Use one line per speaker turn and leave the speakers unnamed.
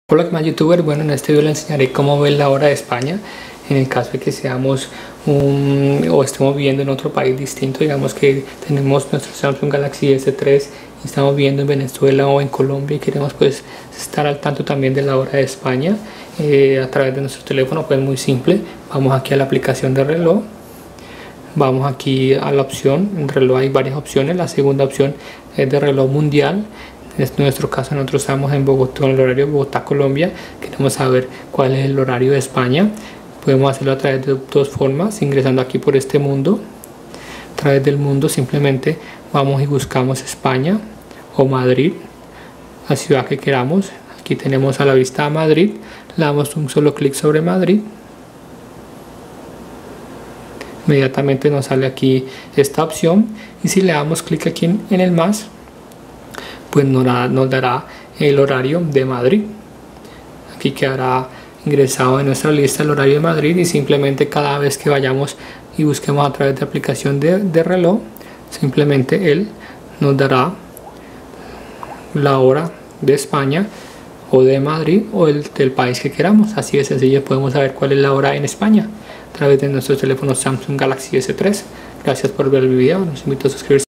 Hola, ¿qué más, youtuber? Bueno, en este video les enseñaré cómo ver la hora de España en el caso de que seamos o estemos viviendo en otro país distinto. Digamos que tenemos nuestro Samsung Galaxy S3 y estamos viviendo en Venezuela o en Colombia y queremos pues estar al tanto también de la hora de España a través de nuestro teléfono. Pues muy simple, vamos aquí a la aplicación de reloj, vamos aquí a la opción, en reloj hay varias opciones. La segunda opción es de reloj mundial. En nuestro caso nosotros estamos en Bogotá, en el horario de Bogotá, Colombia. Queremos saber cuál es el horario de España. Podemos hacerlo a través de dos formas, ingresando aquí por este mundo. A través del mundo simplemente vamos y buscamos España o Madrid, la ciudad que queramos. Aquí tenemos a la vista a Madrid, le damos un solo clic sobre Madrid. Inmediatamente nos sale aquí esta opción y si le damos clic aquí en el más, pues nos dará el horario de Madrid. Aquí quedará ingresado en nuestra lista el horario de Madrid y simplemente cada vez que vayamos y busquemos a través de aplicación de reloj, simplemente él nos dará la hora de España o de Madrid o del país que queramos. Así de sencillo podemos saber cuál es la hora en España a través de nuestro teléfono Samsung Galaxy S3. Gracias por ver el video, los invito a suscribirse.